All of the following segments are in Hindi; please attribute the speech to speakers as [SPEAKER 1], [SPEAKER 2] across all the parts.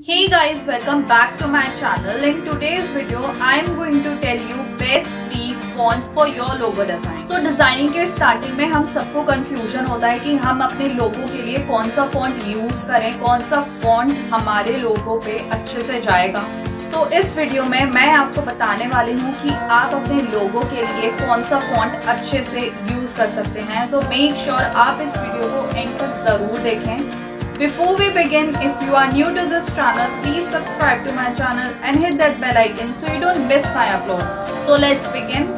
[SPEAKER 1] Hey guys, welcome back to my channel. In today's video, I am going to tell you best free fonts for your logo design. So designing के स्टार्टिंग में हम सबको कंफ्यूजन होता है कि हम अपने लोगो के लिए कौन सा फॉन्ट यूज करें, कौन सा फॉन्ट हमारे लोगो पे अच्छे से जाएगा। तो इस वीडियो में मैं आपको बताने वाली हूँ कि आप अपने लोगो के लिए कौन सा फॉन्ट अच्छे से यूज कर सकते हैं। तो मेक श्योर आप इस वीडियो को एंड तक जरूर देखें। Before we begin, if you are new to this channel, please subscribe to my channel and hit that bell icon so you don't miss my upload. So let's begin.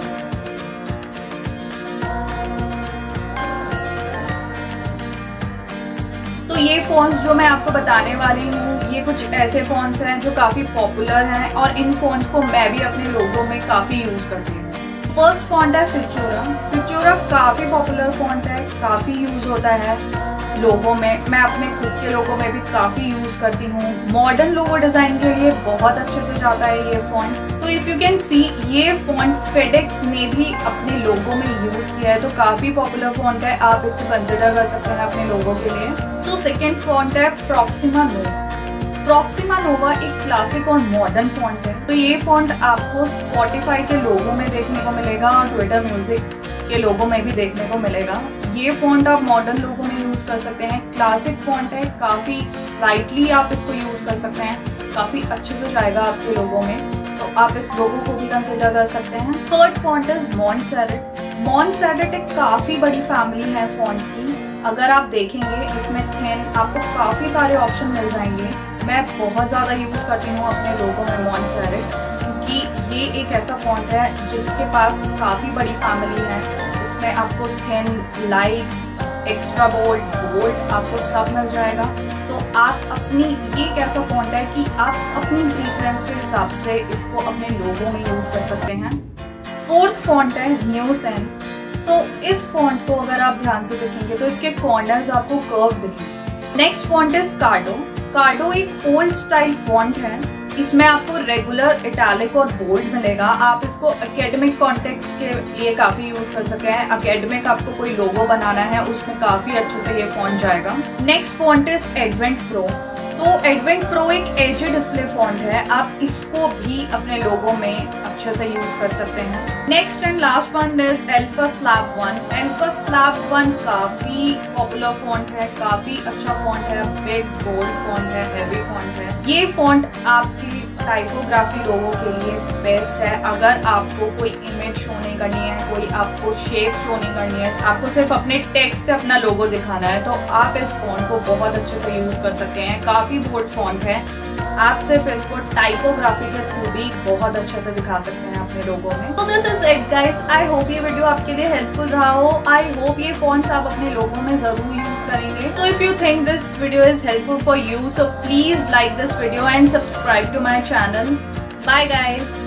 [SPEAKER 1] तो ये फॉन्ट्स जो मैं आपको बताने वाली हूँ, ये कुछ ऐसे फॉन्ट्स हैं जो काफी पॉपुलर हैं और इन फॉन्ट्स को मैं भी अपने लोगो में काफी यूज करती हूँ। फर्स्ट फॉन्ट है फ्यूचोरा। फ्यूचोरा काफी पॉपुलर फॉन्ट है, काफी यूज होता है लोगो में। मैं अपने खुद के लोगो में भी काफी यूज करती हूँ। मॉडर्न लोगो डिजाइन के लिए बहुत अच्छे से जाता है ये font. So if you can see, ये फॉन्ट फेडेक्स ने भी अपने लोगो में यूज किया है, तो काफी पॉपुलर फॉन्ट है। आप इसको कंसिडर कर सकते हैं अपने लोगो के लिए। सो सेकेंड फॉन्ट है प्रॉक्सिमा नोवा। प्रॉक्सिमा नोवा एक क्लासिक और मॉडर्न फॉन्ट है। तो ये फॉन्ट आपको स्पॉटिफाई के लोगो में देखने को मिलेगा और ट्विटर म्यूजिक के लोगो में भी देखने को मिलेगा। ये फॉन्ट आप मॉडर्न लोगो में यूज कर सकते हैं। क्लासिक फॉन्ट है, काफी स्लाइटली आप इसको यूज कर सकते हैं, काफी अच्छे से जाएगा आपके लोगो में, तो आप इस लोगो को भी कंसिडर कर सकते हैं। Third font is Montserrat. Montserrat एक काफी बड़ी फैमिली है फॉन्ट की। अगर आप देखेंगे इसमें थिन आपको काफी सारे ऑप्शन मिल जाएंगे। मैं बहुत ज्यादा यूज करती हूँ अपने लोगो में मॉन्टसेरेट, क्योंकि ये एक ऐसा फॉन्ट है जिसके पास काफी बड़ी फैमिली है। इसमें आपको thin, light, extra bold, bold आपको सब मिल जाएगा। तो आप अपनी, ये एक ऐसा फॉन्ट है कि आप अपनी प्रीफरेंस के हिसाब से इसको अपने लोगो में यूज कर सकते हैं। फोर्थ फॉन्ट है न्यू सेंस। तो इस फॉन्ट को अगर आप ध्यान से देखेंगे तो इसके कॉर्नर्स आपको कर्व दिखेंगे। नेक्स्ट फॉन्ट है कार्डो। कार्डो एक ओल्ड स्टाइल फॉन्ट है। इसमें आपको रेगुलर, इटैलिक और बोल्ड मिलेगा। आप इसको एकेडमिक कॉन्टेक्स्ट के लिए काफी यूज कर सकते हैं। एकेडमिक आपको कोई लोगो बनाना है, उसमें काफी अच्छे से ये फॉन्ट जाएगा। Next font is Advent Pro. तो एडवेंट प्रो एक एजी डिस्प्ले फॉन्ट है। आप इसको भी अपने लोगो में अच्छे से यूज कर सकते हैं। Next and last one is Alfa Slab 1। Alfa Slab 1 काफी पॉपुलर फॉन्ट है, काफी अच्छा फॉन्ट है, बिग बोल्ड फॉन्ट है, हेवी फॉन्ट है। ये फॉन्ट आपकी टाइपोग्राफी लोगो के लिए बेस्ट है। अगर आपको कोई इमेज शो नहीं करनी है, कोई आपको शेप शो नहीं करनी है, आपको सिर्फ अपने टेक्स्ट से अपना लोगो दिखाना है, तो आप इस फॉन्ट को बहुत अच्छे से यूज कर सकते हैं। काफी बोल्ड फॉन्ट है, आप सिर्फ इसको टाइपोग्राफी के थ्रू भी बहुत अच्छे से दिखा सकते हैं अपने लोगो में। तो this is it guys. I hope ये वीडियो आपके लिए हेल्पफुल रहा हो। आई होप ये फॉन्ट्स आप अपने लोगो में जरूर यूज करेंगे। So if you think this video is helpful for you, so please like this video and subscribe to my channel. Bye guys.